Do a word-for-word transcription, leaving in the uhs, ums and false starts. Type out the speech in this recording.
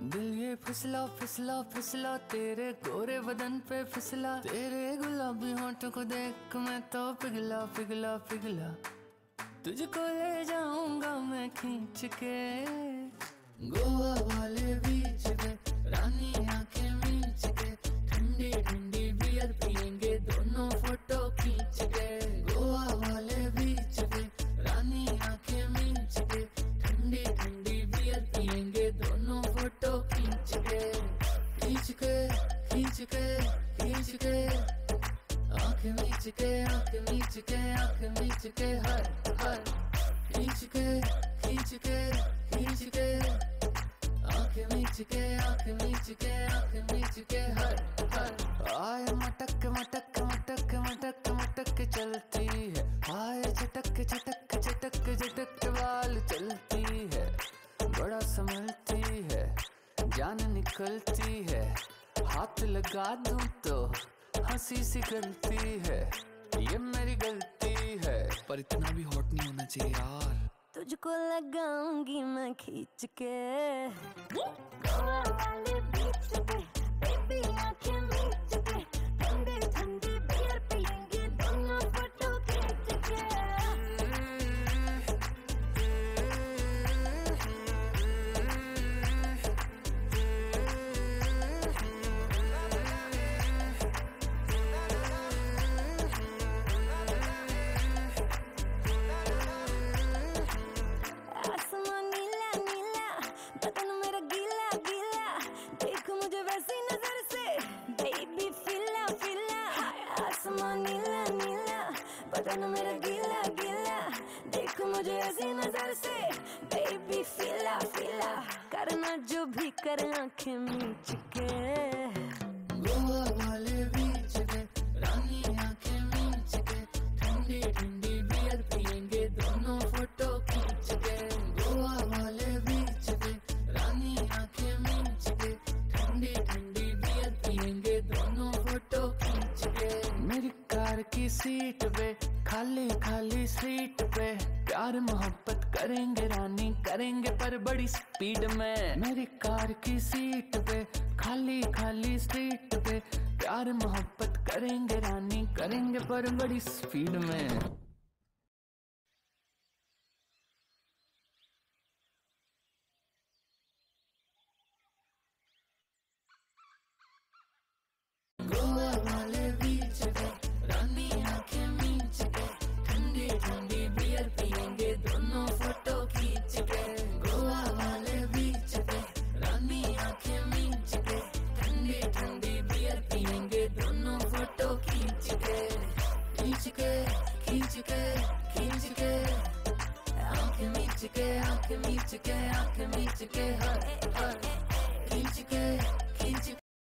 दिल ये फिसला फिसला फिसला तेरे गोरे बदन पे फिसला, तेरे गुलाबी होंठों को देख मैं तो पिघला पिघला पिघला। तुझको ले जाऊंगा मैं खींच के गोवा वाले बीच पे, रानी आंखें मींच के, ठंडी ठंडी बियर पियेंगे दोनों फोटो खींच के। गोवा वाले बीच पे, रानी आंखें मींच के, ठंडी ठंडी बियर पियेंगे दोनों फोटो खींच के। खींच के खींच के खींच के आंखें मींच के, आंखें मींच के, आंखें मींच के हर हर। खींच के खींच के खींच के आंखें मींच के, आंखें मींच के, आंखें मींच के हर हर। आय मटक मटक मटक मटक मटक चलती है, आय चटक चटक चटक चटक बाल चलती है। बड़ा संभलती है, जान निकलती है, हाथ लगा दूं तो हंसी सी गलती है। ये मेरी गलती है, पर इतना भी हॉट नहीं होना चाहिए यार। तुझको लगाऊंगी मैं खींच के गोवा वाले बीच पे, बेबी आंखें मींच के, ठंडे ठंडे बियर पियेंगे दोनों फोटो खींच के। नीला नीला बदन मेरा गीला गीला, देखो मुझे ऐसी नजर से बेबी फीला फीला। करना जो भी कर आंखें मींच के गोवा वाले बीच पे, रानी आंखें मींच के, ठंडी ठंडी बियर पियेंगे दोनों फोटो खींच के। गोवा वाले बीच पे, रानी आंखें मींच के, ठंडी ठंडी बियर पियेंगे दोनों फोटो खींच के। मेरी कार की सीट पे, खाली खाली सीट पे, प्यार मोहब्बत करेंगे रानी करेंगे पर बड़ी स्पीड में। मेरी कार की सीट पे, खाली खाली सीट पे, प्यार मोहब्बत करेंगे रानी करेंगे पर बड़ी स्पीड में। गोवा वाले बीच पे, रानी आंखें मींच के, ठंडी ठंडी बियर पियेंगे दोनों फोटो खींच के। गोवा वाले बीच पे, रानी आंखें मींच के, ठंडी ठंडी बियर पियेंगे दोनों फोटो खींच के। खींच के खींच के खींच के आंखें मींच के, आंखें मींच के, आंखें मींच के हर हर। खींच के खींच